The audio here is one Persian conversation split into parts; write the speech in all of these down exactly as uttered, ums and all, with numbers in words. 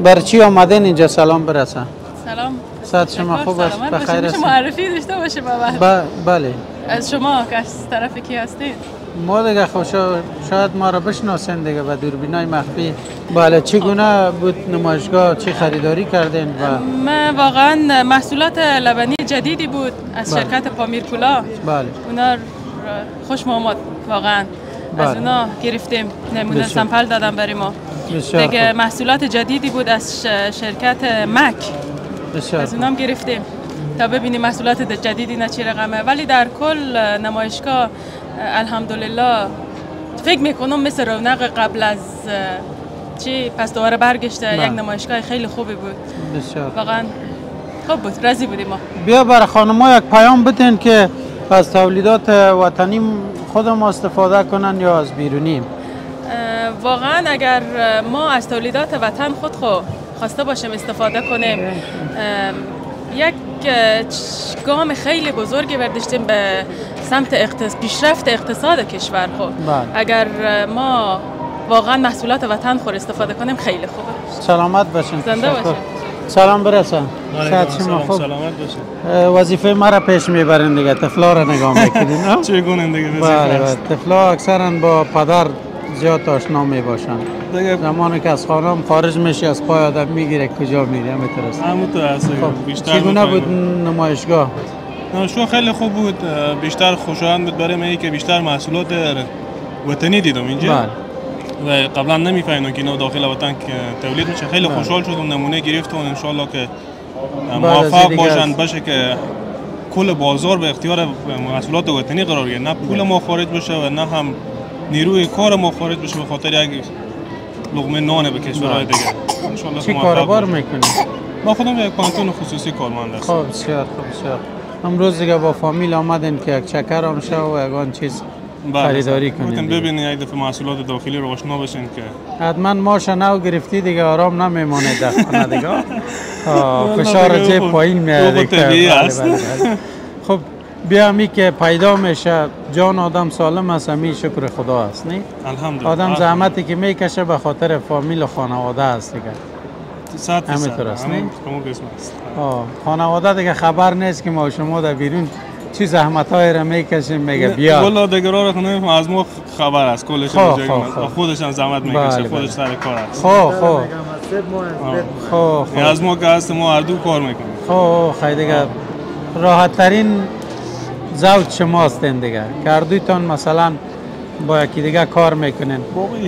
بر چی آمدین اینجا؟ سلام برسه. سلام. صحت شما خوب است؟ بخیر است؟ معرفی داشته باشه بابا. بله. از شما که از طرف کی هستید؟ ما دیگه خوشا شاید ما را بشناسین دیگه با دوربینای مخفی. بله چگونه بود نمایشگاه؟ چی خریداری کردین؟ و ما واقعا محصولات لبنی جدیدی بود از بله. شرکت پامیر کولا. بله. اونا خوش آمد واقعا. بله. از اونا گرفتیم نمونه سمپل دادم برای ما. دیگه محصولات جدیدی بود از شرکت مک. بسیار از اونام گرفتیم تا ببینیم محصولات جدیدی نه چی رقمه، ولی در کل نمایشگاه الحمدلله فکر میکنم مثل رونق قبل از چی پس دوباره برگشته. یک نمایشگاه خیلی خوبی بود. بسیار واقعا خوب بود، راضی بودیم ما. بیا برای خانم‌ها یک پیام بدین که از تولیدات وطنی خود ما استفاده کنن یا از بیرونی. واقعا اگر ما از تولیدات وطن خود خو خواسته باشیم استفاده کنیم، یک گام خیلی بزرگی برداشتیم به سمت اقتصاد، پیشرفت اقتصاد کشور خود. اگر ما واقعا محصولات وطن خور استفاده کنیم خیلی خوبه. سلامت باشین. زنده باشین. سلام برسه. صحت شما خوب. سلامت باشین. وظیفه ما را پیش میبرین دیگه، طفلا را نگاه میکنین. چگونه دیگه وظیفه است؟ طفلا اکثرا با پدر زیاد آشنا می باشن. زمانی که از خانم خارج میشه از پای آدم میگیره کجا میره همینطور. همونطور است. بیشتر چگونه بود نمایشگاه؟ نمایشگاه خیلی خوب بود. بیشتر خوشایند بود برای من که بیشتر محصولات وطنی دیدم اینجا. بله. و قبلا نمیفهمیدم که اینا داخل وطن که تولید میشه. خیلی بله. خوشحال شدم، نمونه گرفتم ان شاء الله که موفق باشن باشه که کل بازار به اختیار محصولات وطنی قرار گیره، نه پول ما خارج بشه و نه هم نیروی کار ما خارج بشه به خاطر یک لقمه نان به کشورهای دیگه. ان شاء الله چی کاروبار میکنی؟ ما خودم یک پانتون خصوصی کارمند هستم. خب بسیار خوب بسیار. امروز دیگه با فامیل آمدین که یک چکر هم شه و یگان چیز خریداری کنین. میتونین ببینید یک دفعه محصولات داخلی رو آشنا بشین که حتما ماش نو گرفتی دیگه آرام نمیمونه در خانه دیگه. فشار جیب پایین میاد دیگه. خب بیا می که پیدا میشه جان آدم سالم است، همی شکر خدا است. نه الحمدلله. آدم زحمتی که میکشه به خاطر فامیل و خانواده است دیگه. همینطور است. نه خانواده دیگه خبر نیست که ما شما در بیرون چی زحمت‌های را میکشیم میگه بیا. والا دیگه راه کنیم از ما خبر است کلش اینجا خودش هم زحمت میکشه، خودش سر کار است. خب خب خب خب از ما که هست ما هر دو کار میکنیم. خب خیلی دیگه راحت ترین زوج شما هستین دیگه که هر دویتان مثلا با یکی دیگه کار میکنین.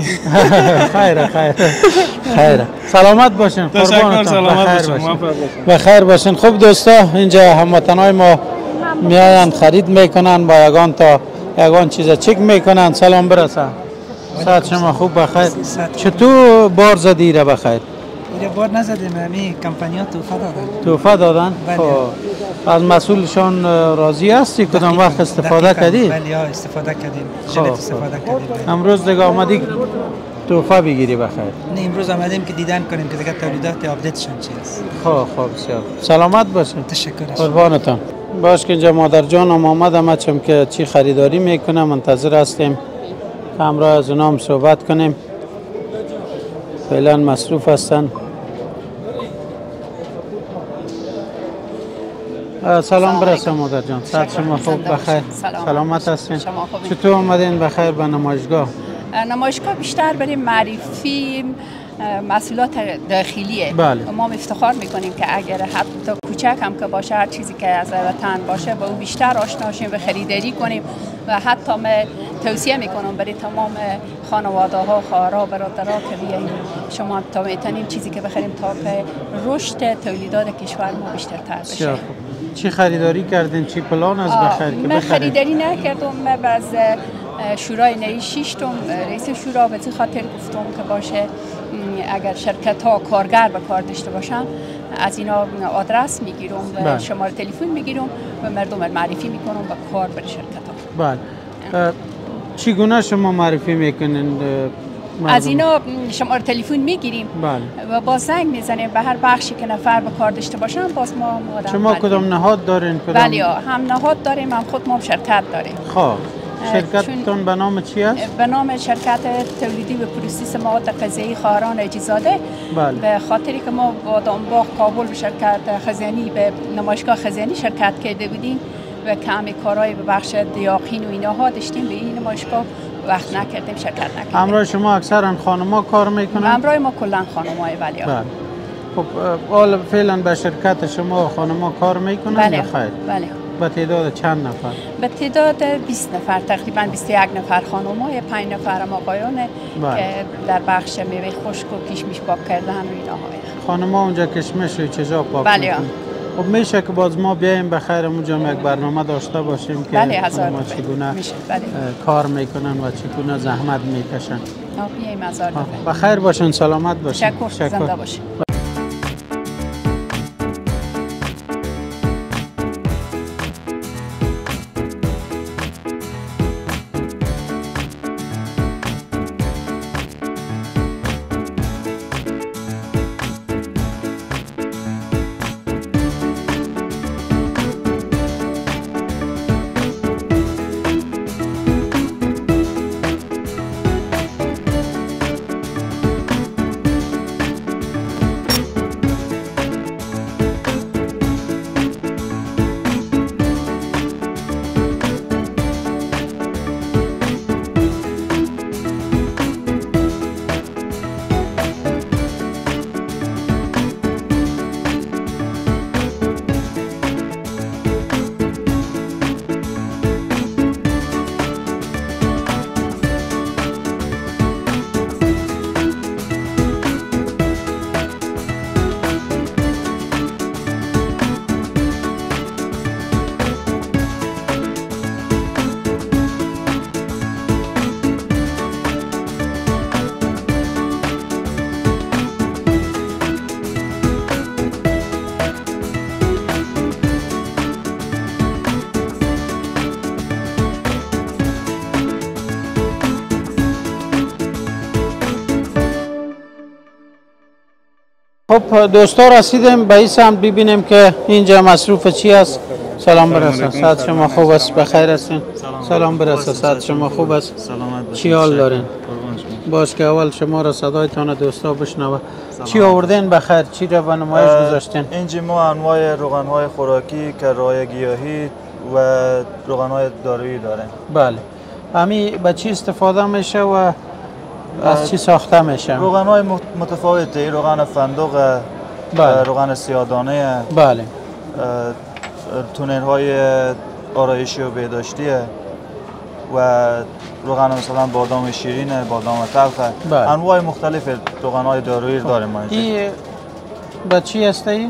خیره خیره خیره سلامت باشین. تشکر. سلامت باشین. بخیر باشین. خوب دوستا اینجا هموطنای ما میاین خرید میکنن با یگان تا یگان چیزا چک میکنن. سلام برسه. صحت شما خوب بخیر؟ چطور بار زدی را بخیر؟ ایره بار نزدیم، همی کمپانی‌ها توفه دادن. توفه دادن؟ بله. از مسئولشان راضی هستی؟ کدام وقت استفاده کردی؟ بله ها استفاده کردیم. جلت استفاده کردیم. امروز دیگه آمدی توفه بگیری بخیر؟ نه امروز آمدیم که دیدن کنیم که دیگه تولیدات آپدیت شون چی است. خب خب بسیار سلامت باشین. تشکر. قربانتان. باش که اینجا مادر جانم آمدم چون که چی خریداری میکنه منتظر هستیم که همراه از اونا هم صحبت کنیم. فعلا مصروف هستن. سلام برسه مادر جان. صحت شما خوب بخیر؟ سلامت هستین؟ چطور آمدین بخیر به نمایشگاه؟ نمایشگاه بیشتر برای معرفی محصولات داخلیه. بله. ما افتخار میکنیم که اگر حتی کوچک هم که باشه هر چیزی که از وطن باشه با او بیشتر آشنا شیم و خریداری کنیم و حتی من توصیه میکنم برای تمام خانواده ها خواهرها برادرها که بیاییم شما تا میتونیم چیزی که بخریم تا که رشد تولیدات کشور ما بیشتر تر بشه. چی خریداری کردین؟ چی پلان از بخیر که من خریداری نکردم. من باز شورای نهایی شیشتم رئیس شورا به خاطر گفتم که باشه اگر شرکت ها کارگر به کار داشته باشن از اینا آدرس میگیرم و شماره تلفن میگیرم و مردم معرفی میکنم به کار برای شرکت ها. بله. چگونه شما معرفی میکنین؟ از اینا شماره تلفن میگیریم. بله. و با زنگ میزنیم به هر بخشی که نفر به کار داشته باشن باز ما شما کدام نهاد دارین؟ بله هم نهاد داریم هم خود ما شرکت داریم. خب شرکتتون به نام چی است؟ به نام شرکت تولیدی و پروسس مواد غذایی خواهران اجیزاده. بله. به خاطری که ما با دانباغ کابل به شرکت خزانی به نمایشگاه خزانی شرکت کرده بودیم و کمی کارهای به بخش دیاقین و اینها داشتیم، به این نمایشگاه وقت نکردیم، شرکت نکردیم. همراه شما اکثرا خانم‌ها کار میکنن؟ همراه ما کلا خانم‌های ولی. بله. خب حالا فعلا به شرکت شما خانم‌ها کار میکنن؟ بله. یا خیر؟ بله. به تعداد چند نفر؟ به تعداد بیست نفر، تقریبا بیست و یک نفر خانم‌ها، پنج نفر هم آقایانه که در بخش میوه خشک و کشمش پاک کردن و اینها. خانم‌ها اونجا کشمش و چیزا پاک بله. میکنن؟ خب میشه که باز ما بیایم بخیر اونجا یک برنامه داشته باشیم که بله هزار ما چگونه بله. کار میکنن و چگونه زحمت میکشن. بیایم هزار بخیر باشن، سلامت باشن. تشکر، زنده باشین. خب دوستا رسیدیم به این سمت ببینیم که اینجا مصروف چی است. سلام برسه، صحت شما خوب است؟ بخیر هستین؟ سلام برسه، صحت شما خوب است؟ چی حال دارین؟ باش که اول شما را صدایتان دوستا بشنوه. چی آوردین بخیر؟ چی را به نمایش گذاشتین؟ اینجا ما انواع روغن‌های خوراکی، کره‌های گیاهی و روغن‌های دارویی داریم. بله. امی به چی استفاده میشه و از چی ساخته میشه؟ روغن‌های متفاوته، روغن فندق، بله. روغن سیاه‌دانه، بله. تونرهای آرایشی و بهداشتی و روغن مثلا بادام شیرین، بادام تلخ، بله. انواع مختلف روغن‌های دارویی داریم ما اینجا. این به چی هسته ای؟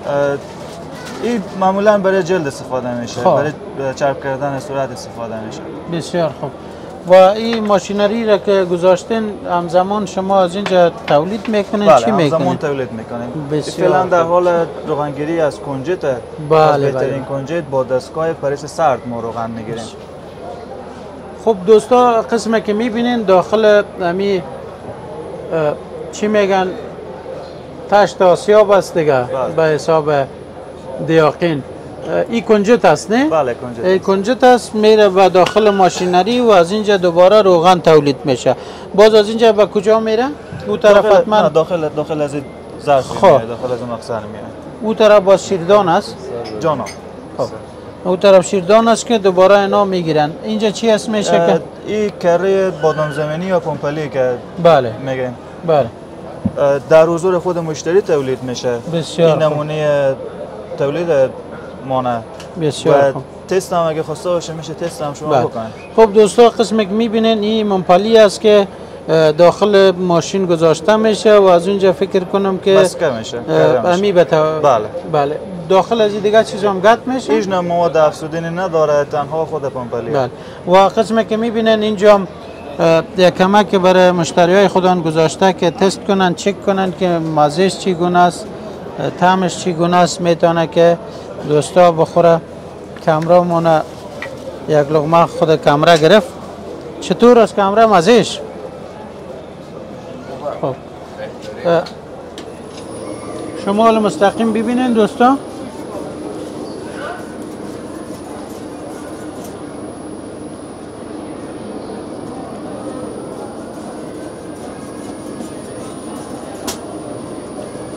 این معمولا برای جلد استفاده میشه، خواه. برای چرب کردن صورت استفاده میشه. بسیار خوب. و این ماشینری را که گذاشتین همزمان شما از اینجا تولید میکنین؟ بله، چی میکنین؟ همزمان تولید میکنیم. بسیار فعلا در حال روغنگیری از کنجد، بله، از بهترین بله. کنجد با دستگاه پرس سرد ما روغن میگیریم. خب دوستا قسمه که میبینین داخل امی چی میگن تشت آسیاب است دیگه، بله. به حساب دیاقین. این کنجد است نه؟ بله کنجد. این کنجد است، میره و داخل ماشینری و از اینجا دوباره روغن تولید میشه. باز از اینجا به کجا میره؟ او طرف داخل حتما داخل داخل از این ظرف خب. میره، داخل از اون مقصر میره. او طرف باز شیردان است. جانا. خب. او طرف شیردان است که دوباره اینا میگیرن. اینجا چی است میشه که؟ این کره بادام زمینی یا پمپلی که بله. میگیم. بله. در حضور خود مشتری تولید میشه. بسیار این نمونه تولید مانه. بسیار و خوب. تست هم اگه خواسته باشه میشه تست هم شما بله. بکنید. خب دوستا قسمی که میبینین این منپلی است که داخل ماشین گذاشته میشه و از اونجا فکر کنم که مسکه میشه. امی بتا... بله. بله. داخل از این دیگه چیز هم گت میشه؟ هیچ نوع مواد افزودنی نداره، تنها خود پمپلی. بله. و قسمی که میبینین اینجا یک کمک برای مشتری های خودان گذاشته که تست کنن، چک کنن که مزهش چگونه است، طعمش چگونه است، میتونه که دوستا بخوره. کامرا مونه یک لقمه خود کامرا گرفت. چطور است کامرا مزهش؟ خب شما حالا مستقیم ببینین دوستا.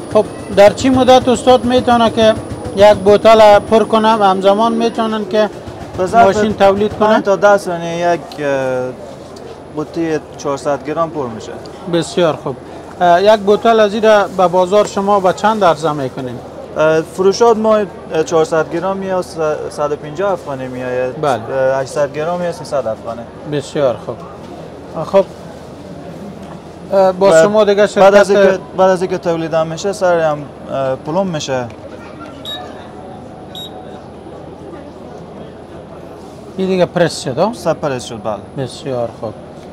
خب در چی مدت استاد میتونه که یک بوتل پر کنه و همزمان میتونن که ماشین تولید کنه؟ تا ده ثانیه یک بطری چهارصد گرم پر میشه. بسیار خوب. یک بوتل از این به بازار شما به چند عرضه میکنین؟ فروشات ما چهارصد گرم یا صد و پنجاه افغانی میآید. بله. هشتصد گرم یا سیصد افغانی. بسیار خوب. خب با شما دیگه شرکت بعد از اینکه بعد از اینکه تولید میشه سر هم پلم میشه. این دیگه پرس شد؟ سب پرس شد بله. بسیار خوب.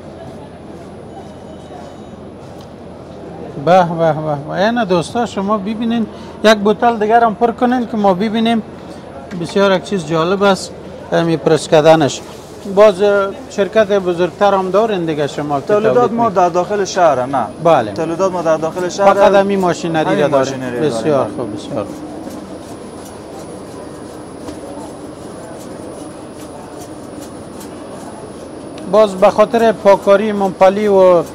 به به به اینا دوستا شما ببینین یک بوتل دیگر هم پر کنین که ما ببینیم. بسیار یک چیز جالب است می پرس کردنش. باز شرکت بزرگتر هم دارین دیگه شما که تولیدات ما در داخل شهر نه. بله. تولیدات ما در داخل شهر فقط همین ماشینری را داریم. بسیار داریم. خوب بسیار خوب. باز به خاطر پاکاری منپلی و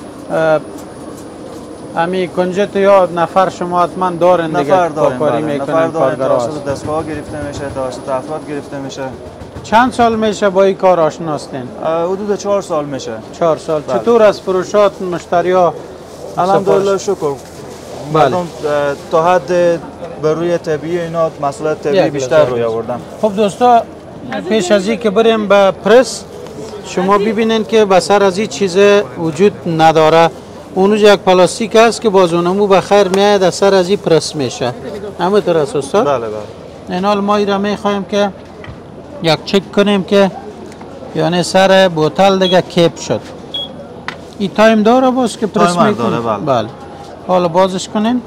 همین کنجت یا نفر شما حتما دارن دیگه نفر داریم پاکاری بله. میکنن نفر داریم کارگرها. توسط دستگاه گرفته میشه توسط افراد گرفته میشه. چند سال میشه با این کار آشنا هستین؟ حدود چهار سال میشه. چهار سال. بله. چطور از فروشات مشتریا؟ الحمدلله شکر. بله. تا حد بر روی طبیعی اینا مسئله طبیعی بیشتر روی آوردن. خب دوستا پیش از این که بریم به پرس شما ببینین که بسر از این چیز وجود نداره. اونجا یک پلاستیک است که باز اونمو بخیر میاد از سر از این پرس میشه. همینطور است استاد؟ بله بله. این حال ما این را میخوایم که یک چک کنیم که یعنی سر بوتل دیگه کیپ شد. این تایم داره باز که پرس تایمر میکنیم؟ داره بله. بله. حالا بازش کنیم.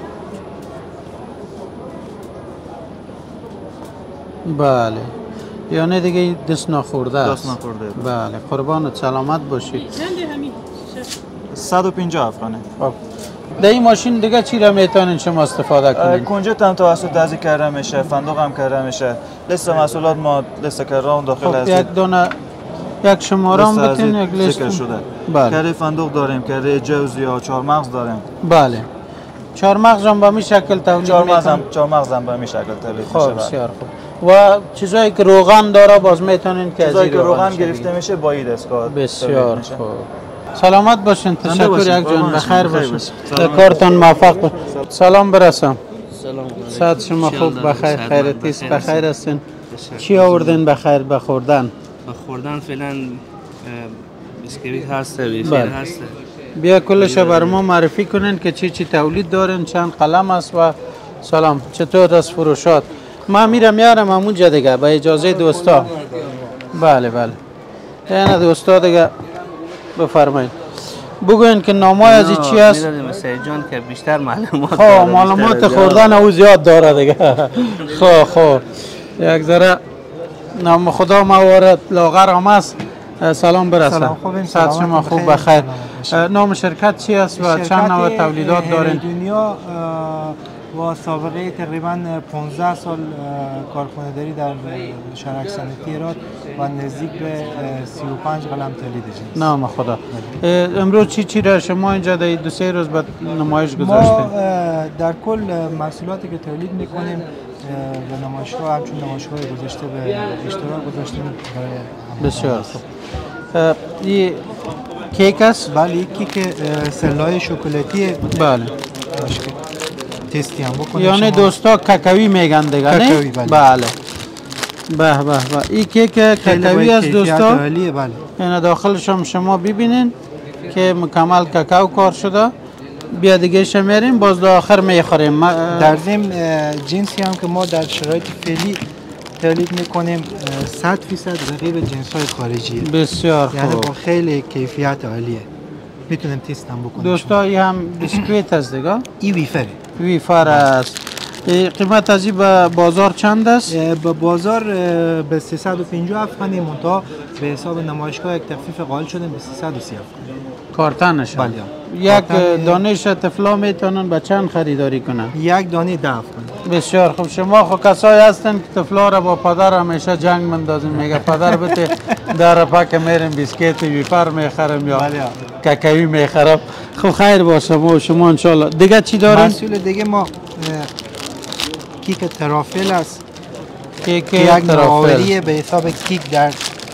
بله. یعنی دیگه دست نخورده است. دست نخورده. بله. قربانت سلامت باشید. صد و پنجاه افغانی. خب. در این ماشین دیگه چی را میتونین شما استفاده کنین؟ کنجد هم توسط تازی کرده میشه، فندق هم کرده میشه. لیست محصولات ما لیست کرده اون داخل خب است. یک دونه یک شماره هم بتین یک لیست ذکر شده. بله. کره فندق داریم، کره جوز یا چهارمغز داریم. بله. چهارمغز هم به این شکل تولید چهارمغز هم میکنن؟ چهارمغز هم به این شکل تولید میشه. خب بسیار خوب. و چیزایی که روغن داره باز میتونین که از چیزایی این که روغن شوید. گرفته میشه با این دستگاه بسیار میشه. خوب. سلامت باشین. تشکر باشین. یک جان. بخیر باشین. سلام. کارتون موفق باشین. سلام برسم. سلام. صحت شما خوب بخیر خیرتی است بخیر هستین. چی آوردین بخیر بخوردن؟ بخوردن فعلا بیسکویت هست، ویفر بله. هست. بیا کلش بر ما معرفی کنین که چی چی تولید دارین، چند قلم است و سلام چطور از فروشات. ما میرم میارم همونجا دیگه با اجازه دوستا. بله بله. یعنی دوستا دیگه بفرمایید. بگوین که نامای از این چی است؟ میدادیم سید جان که بیشتر معلومات خواه معلومات خوردن او زیاد داره دیگه. خواه خواه یک ذره نام خدا موارد لاغر هم است. سلام برسه. سلام خوبین. صحت شما خوب بخیر. نام شرکت چی است و چند نوع تولیدات دارین؟ دنیا با سابقه تقریبا پانزده سال کارخانه داری در شهرک صنعتی هرات و نزدیک به سی و پنج قلم تولید جنس. نام خدا. امروز چی چی را شما اینجا در دو سه روز به نمایش ما گذاشتین؟ در کل محصولاتی که تولید میکنیم به نمایشگاه همچون نمایشگاه گذاشته به اشتراک گذاشتیم برای بسیار خوب. این کیک است؟ بله کیک سلای شکلاتی. بله. تستی هم بکنیم. یعنی دوستا کاکاوی میگن دیگه نه؟ کاکاوی بله. بله. به به به. این کیک کاکاوی است دوستا. بله. این داخلش هم شما ببینین که مکمل کاکائو کار شده. بیا دیگه شمیریم باز تا آخر میخوریم. در ضمن جنسی هم که ما در شرایط فعلی تولید میکنیم صد فیصد رقیب جنس های خارجی. بسیار خوب. یعنی با خیلی کیفیت عالیه. میتونیم تست هم بکنیم. دوستا این هم بیسکویت است دیگه؟ این ویفره. ویفر است. قیمت از این به بازار چند است؟ به بازار به سیصد و پنجاه افغانی منتها به حساب نمایشگاه یک تخفیف قائل شدیم به سیصد و سی افغانی. کارتنش. بله. یک دانش تفلا میتونن به چند خریداری کنن؟ یک دانه ده افغانی. بسیار خوب. شما خو کسایی هستن که تفلا را با پدر همیشه جنگ مندازین، میگه پدر بده در پک میرم بیسکیت ویپر میخرم یا ککوی میخرم. خب خیر باشه و شما انشالله. دیگه چی دارین؟ محصول دیگه ما کیک ترافل است. کیک یک ترافل به حساب کیک در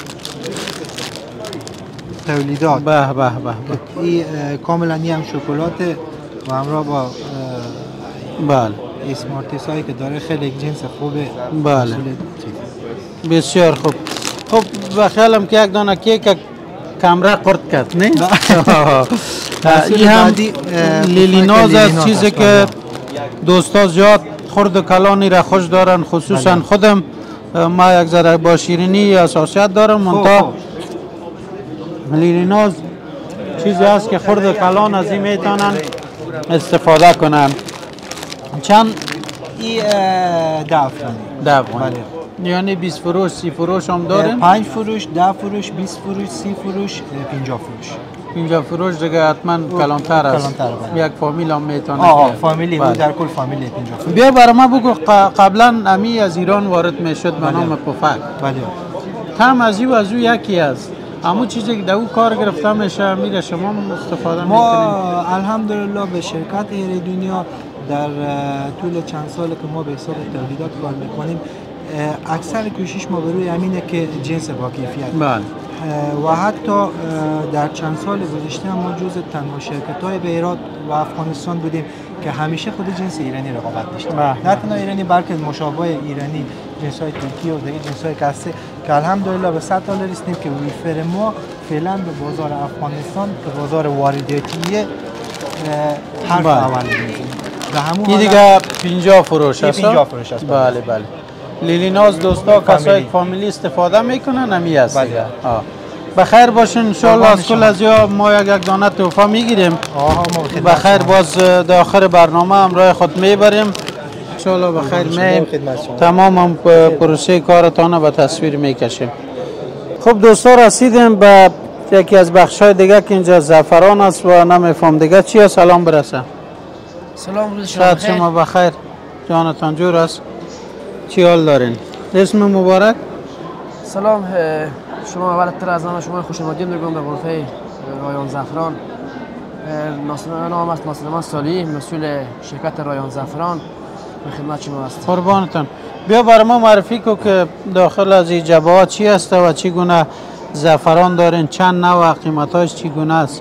تولیدات. به به به به. این کاملا هم شکلات و همراه با بله اسمارتیس هایی که داره خیلی جنس خوبه. بله بسیار خوب. خب بخیالم که یک دانه کیک کمره قرد کرد نه؟ این هم لیلیناز است، چیزی که دوستا زیاد خرد و کلانی را خوش دارن، خصوصا خودم ما یک ذره با شیرینی اساسیت دارم، منتها لیلیناز چیزی است که خرد و کلان از این میتونن استفاده کنن. چند؟ این ده افغانی. ده افغانی. یعنی بیست فروش، سی فروش هم داریم؟ پنج فروش، ده فروش، بیست فروش، سی فروش، پنجاه فروش. پنجاه فروش دیگه حتما کلانتر است. یک فامیل هم میتونه. آه فامیلی بود، در کل فامیلی پنجاه فروش. بیا برای ما بگو قبلا امی از ایران وارد میشد به نام پفک. بله. هم از او از او یکی است. اما چیزی که در او کار گرفته میشه میره شما استفاده میکنید؟ ما الحمدلله به شرکت ایر دنیا در طول چند سال که ما به حساب تولیدات کار میکنیم، اکثر کوشش ما بروی امینه که جنس با کیفیت. بله. و حتی در چند سال گذشته ما جزء تنها شرکت های به ایران و افغانستان بودیم که همیشه خود جنس ایرانی رقابت داشتیم. نه تنها ایرانی بلکه مشابه ایرانی جنس های ترکی و دیگه جنس های کسته که الحمدلله به صد سال رسیدیم که ویفر ما فعلا به بازار افغانستان که بازار وارداتیه حرف اول میزنیم. این دیگه پنجاه فروش است. پنجاه فروش است. بله بله. لیلیناز دوستا کسای فامیلی استفاده میکنن همی است. بله. بخیر باشین ان شاء الله. از کل از یا ما یک یک دانه تحفه میگیریم. بخیر باز در آخر برنامه همراه خود میبریم. ان شاء الله بخیر میم. تمام هم پروسه کارتان به تصویر میکشیم. خب دوستا رسیدیم به یکی از بخش‌های دیگه که اینجا زعفران است و نمیفهم دیگه چیه. سلام برسه. سلام روز شما بخیر. شما بخیر. جانتان جور است. چی حال دارین؟ اسم مبارک؟ سلام شما اول تر از همه شما خوش آمدید میگم به غرفه رایان زعفران. نام است ناصر امان صالحی، مسئول شرکت رایان زعفران. به خدمت شما هستم. قربانتان. بیا برای ما معرفی کو که داخل از این جبهات چی است و چی گونه زعفران دارین، چند نوع، قیمتاش چی گونه است؟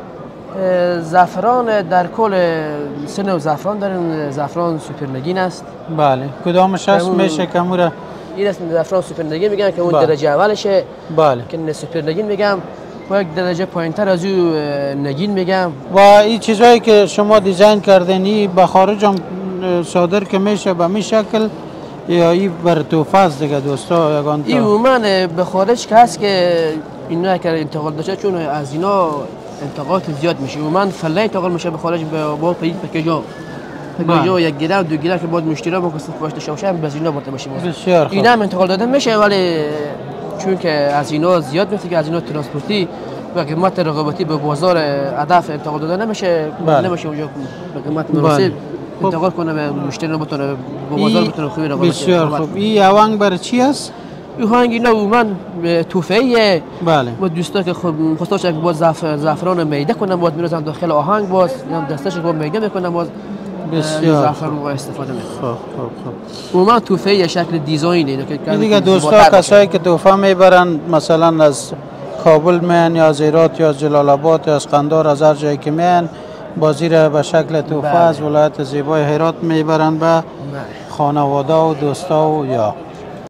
زعفران در کل سه نوع زعفران داریم. زعفران سوپرنگین است. بله. کدامش هست میشه که مورا؟ این است زعفران سوپرنگین میگن که اون بله. درجه اولشه. بله. که سوپرنگین میگم و یک درجه پایینتر از او نگین میگم. و این چیزایی که شما دیزاین کردنی به خارج هم صادر که میشه به می شکل یا این بر توفه است دیگه دوستا یگان تا؟ این عموما به خارج که هست که اینا اگر انتقال داشته چون از اینا انتقالات زیاد میشه. عموما فله انتقال میشه به خارج با پید پکیجا پکیجا یک گیره و دو گیره که باید مشتری با کسب پاشته شوشه به اینا برده میشه. بسیار خوب. اینا هم انتقال داده میشه ولی چون که از اینا زیاد میشه که از اینا ترانسپورتی و قیمت رقابتی به بازار هدف انتقال داده نمیشه. بله. نمیشه اونجا به قیمت مناسب انتقال کنه به مشتری رو بتونه به بازار بتونه خوبی رقابت. بسیار خوب. این آهنگ برای چی است؟ این آهنگ اینا عموما توفیه. بله. با دوستا که خب خواستاش که باز زعفران میده کنن باز میرزن داخل آهنگ باز یا دستش با میده میکنن باز بسیار زعفران رو استفاده میکنن. خب خب خب. عموما توفیه شکل دیزاینه که دیگه دوستا کسایی که تحفه میبرن مثلا از کابل میان یا از هرات یا از جلال آباد یا از قندهار از هر جایی که میان بازی را به شکل تحفه از ولایت زیبای هرات میبرن به خانواده و دوستا و یا